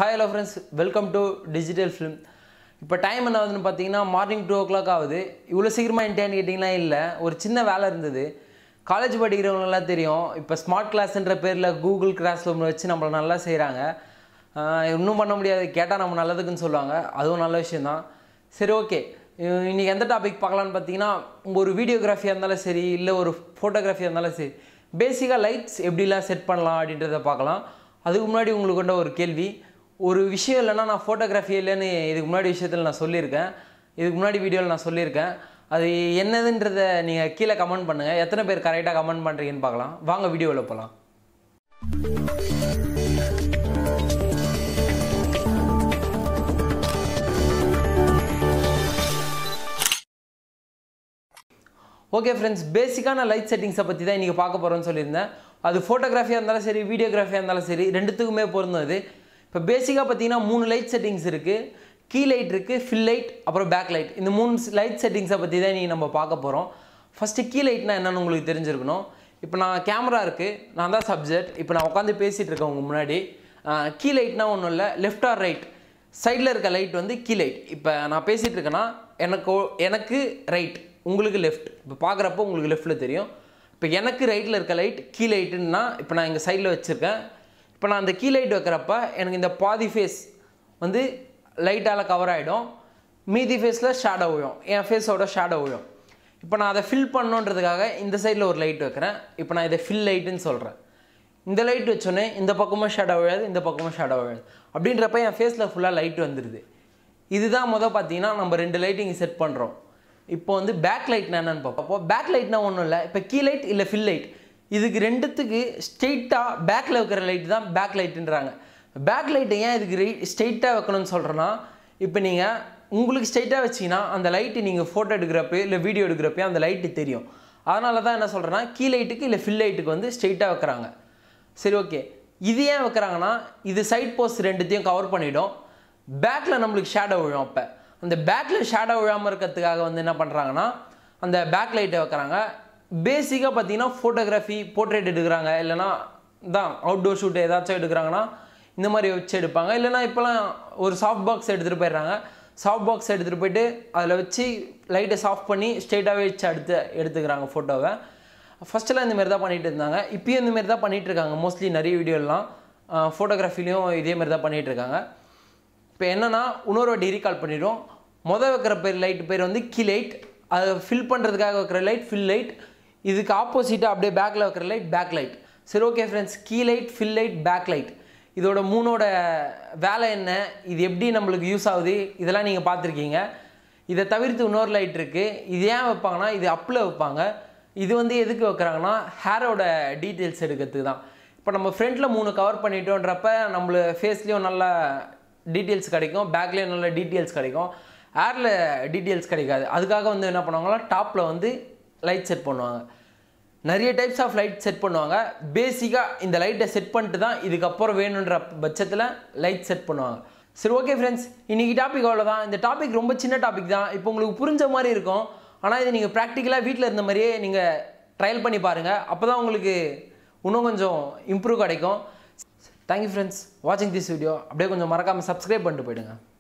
Hi hello friends, welcome to Digital Film. இப்போ time என்ன ஆகுதுன்னு பார்த்தீங்கன்னா மார்னிங் 2 o'clock ஆகுது. இவ்வளோ சீக்கிரமாக என்கிட்டேன்னு கேட்டிங்கன்னா இல்லை, ஒரு சின்ன வேலை இருந்தது. காலேஜ் படிக்கிறவங்களெல்லாம் தெரியும், இப்போ ஸ்மார்ட் கிளாஸ்ன்ற பேரில் கூகுள் கிளாஸ் ரூம் வச்சு நம்மளை நல்லா செய்கிறாங்க. இன்னும் பண்ண முடியாது, கேட்டால் நம்ம நல்லதுக்குன்னு சொல்லுவாங்க, அதுவும் நல்ல விஷயந்தான். சரி ஓகே, இன்றைக்கி எந்த டாபிக் பார்க்கலான்னு பார்த்தீங்கன்னா, ஒரு வீடியோகிராஃபியாக இருந்தாலும் சரி, இல்லை ஒரு ஃபோட்டோகிராஃபியாக இருந்தாலும் சரி, பேசிக்காக லைட்ஸ் எப்படிலாம் செட் பண்ணலாம் அப்படின்றத பார்க்கலாம். அதுக்கு முன்னாடி உங்களுக்கு கொண்ட ஒரு கேள்வி, ஒரு விஷயம் இல்லைன்னா நான் ஃபோட்டோகிராஃபி இல்லைன்னு இதுக்கு முன்னாடி விஷயத்தில் நான் சொல்லியிருக்கேன், இதுக்கு முன்னாடி வீடியோவில் நான் சொல்லியிருக்கேன். அது என்னதுன்றதை நீங்கள் கீழே கமெண்ட் பண்ணுங்கள். எத்தனை பேர் கரெக்டாக கமெண்ட் பண்ணுறீங்கன்னு பார்க்கலாம். வாங்க வீடியோவில் போகலாம். ஓகே ஃப்ரெண்ட்ஸ், பேசிக்கான லைட் செட்டிங்ஸை பற்றி தான் இன்றைக்கி பார்க்க போகிறோன்னு சொல்லியிருந்தேன். அது ஃபோட்டோகிராஃபியாக இருந்தாலும் சரி, வீடியோகிராஃபியாக இருந்தாலும் சரி, ரெண்டுத்துக்குமே பொருந்தும். அது இப்போ பேசிக்காக பார்த்தீங்கன்னா 3 லைட் செட்டிங்ஸ் இருக்குது. கீ லைட் இருக்குது, ஃபில் லைட், அப்புறம் பேக் லைட். இந்த 3 லைட் செட்டிங்ஸை பற்றி தான் இன்றைக்கி நம்ம பார்க்க போகிறோம். ஃபஸ்ட்டு கீ லைட்னா என்னென்னு உங்களுக்கு தெரிஞ்சிருக்கணும். இப்போ நான் கேமரா இருக்குது, நான் தான் சப்ஜெக்ட், இப்போ நான் உட்காந்து பேசிகிட்டு இருக்கேன் உங்கள் முன்னாடி. கீ லைட்னா ஒன்றும் இல்லை, லெஃப்ட் ஆர் ரைட் சைடில் இருக்க லைட் வந்து கீ லைட். இப்போ நான் பேசிகிட்டு இருக்கேன்னா எனக்கு ரைட், உங்களுக்கு லெஃப்ட். இப்போ பார்க்குறப்போ உங்களுக்கு லெஃப்ட்டில் தெரியும். இப்போ எனக்கு ரைட்டில் இருக்க லைட் கீ லைட்டுன்னா, இப்போ நான் இங்கே சைடில் வச்சுருக்கேன். இப்போ நான் அந்த கீ லைட் வைக்கிறப்ப எனக்கு இந்த பாதி ஃபேஸ் வந்து லைட்டால் கவர் ஆகிடும், மீதி ஃபேஸில் ஷேடோ விழும், என் ஃபேஸோட ஷேடோ விழும். இப்போ நான் அதை ஃபில் பண்ணணுன்றதுக்காக இந்த சைடில் ஒரு லைட் வைக்கிறேன். இப்போ நான் இதை ஃபில் லைட்டுன்னு சொல்கிறேன். இந்த லைட் வச்சோன்னே இந்த பக்கமும் ஷேடோ விழாது, இந்த பக்கமும் ஷேடோ விழாது. அப்படின்றப்ப என் ஃபேஸில் ஃபுல்லாக லைட் வந்துடுது. இதுதான் பார்த்தீங்கன்னா நம்ம 2 லைட்டிங் செட் பண்ணுறோம். இப்போ வந்து பேக் லைட்னா என்னென்னு பார்ப்போம். அப்போ பேக் லைட்னா ஒன்றும் இல்லை, இப்போ கீ லைட் இல்லை ஃபில் லைட், இதுக்கு ரெண்டுத்துக்கு ஸ்ட்ரெயிட்டாக பேக்கில் வைக்கிற லைட் தான் பேக் லைட்டுன்றாங்க. பேக் லைட்டை ஏன் இதுக்கு ஸ்ட்ரெயிட்டாக வைக்கணும்னு சொல்கிறேன்னா, இப்போ நீங்கள் உங்களுக்கு ஸ்ட்ரெயிட்டாக வச்சிங்கன்னா அந்த லைட்டு நீங்கள் ஃபோட்டோ எடுக்கிறப்ப இல்லை வீடியோ எடுக்கிறப்ப அந்த லைட்டு தெரியும். அதனால தான் என்ன சொல்கிறேன்னா, கீ லைட்டுக்கு இல்லை ஃபில் லைட்டுக்கு வந்து ஸ்ட்ரெயிட்டாக வைக்கிறாங்க. சரி ஓகே, இது ஏன் வைக்கிறாங்கன்னா, இது சைட் போஸ்ட் ரெண்டுத்தையும் கவர் பண்ணிவிடும், பேக்கில் நம்மளுக்கு ஷேடோ விழும். அப்போ அந்த பேக்கில் ஷேடோ விழாமல் இருக்கிறதுக்காக வந்து என்ன பண்ணுறாங்கன்னா அந்த பேக் லைட்டை வைக்கிறாங்க. பேசிக்காக பார்த்தீங்கன்னா ஃபோட்டோகிராஃபி, போர்ட்ரேட் எடுக்கிறாங்க, இல்லைனா தான் அவுட்டோர் ஷூட் ஏதாச்சும் எடுக்கிறாங்கன்னா இந்த மாதிரி வச்சு எடுப்பாங்க. இல்லைனா இப்போலாம் ஒரு சாஃப்ட் பாக்ஸ் எடுத்துகிட்டு போயிடுறாங்க. சாஃப்ட் பாக்ஸ் எடுத்துகிட்டு போய்ட்டு அதில் வச்சு லைட்டை சாஃப்ட் பண்ணி ஸ்ட்ரெயிட்டாகவே வச்சு எடுத்துக்கிறாங்க ஃபோட்டோவை. ஃபஸ்ட்டெல்லாம் இந்தமாரி தான் பண்ணிகிட்டு இருந்தாங்க, இப்போயும் இந்தமாரி தான் பண்ணிகிட்ருக்காங்க. மோஸ்ட்லி நிறைய வீடியோலாம் ஃபோட்டோகிராஃபிலையும் இதேமாரி தான் பண்ணிகிட்ருக்காங்க. இப்போ என்னென்னா இன்னொரு வாட்டி ரீகால் பண்ணிவிடும். வைக்கிற லைட் பேர் வந்து கீ லைட், அதை ஃபில் பண்ணுறதுக்காக வைக்கிற லைட் ஃபில் லைட், இதுக்கு ஆப்போசிட்டாக அப்படியே பேக்கில் வைக்கிற லைட் பேக் லைட். சரி okay friends, key light, fill light, back light, இதோட 3ஓட வேலை என்ன, இது எப்படி நம்மளுக்கு யூஸ் ஆகுது, இதெல்லாம் நீங்கள் பார்த்துருக்கீங்க. இதை தவிர்த்து இன்னொரு லைட் இருக்குது. இது ஏன் வைப்பாங்கன்னா, இது அப்பில் வைப்பாங்க. இது வந்து எதுக்கு வைக்கிறாங்கன்னா ஹேரோட டீட்டெயில்ஸ் எடுக்கிறதுக்கு தான். இப்போ நம்ம ஃப்ரண்ட்டில் 3 கவர் பண்ணிட்டோன்றப்ப நம்மளுக்கு ஃபேஸ்லேயும் நல்ல டீட்டெயில்ஸ் கிடைக்கும், பேக்லேயும் நல்ல டீட்டெயில்ஸ் கிடைக்கும், ஹேரில் டீட்டெயில்ஸ் கிடைக்காது. அதுக்காக வந்து என்ன பண்ணுவாங்கன்னா டாப்பில் வந்து லைட் செட் பண்ணுவாங்க. நிறைய டைப்ஸ் ஆஃப் லைட் செட் பண்ணுவாங்க. பேசிக்காக இந்த லைட்டை செட் பண்ணிட்டு தான் இதுக்கப்புறம் வேணுன்ற பட்சத்தில் லைட் செட் பண்ணுவாங்க. சரி ஓகே ஃப்ரெண்ட்ஸ், இன்றைக்கி டாபிக் அவ்வளோதான். இந்த டாபிக் ரொம்ப சின்ன டாபிக் தான், இப்போ உங்களுக்கு புரிஞ்ச மாதிரி இருக்கும். ஆனால் இது நீங்கள் ப்ராக்டிக்கலாக வீட்டில் இருந்த மாதிரியே நீங்கள் ட்ரையல் பண்ணி பாருங்கள். அப்போ தான் உங்களுக்கு இன்னும் கொஞ்சம் இம்ப்ரூவ் கிடைக்கும். தேங்க்யூ ஃப்ரெண்ட்ஸ் வாட்சிங் திஸ் வீடியோ. அப்படியே கொஞ்சம் மறக்காமல் சப்ஸ்கிரைப் பண்ணிட்டு போயிடுங்க.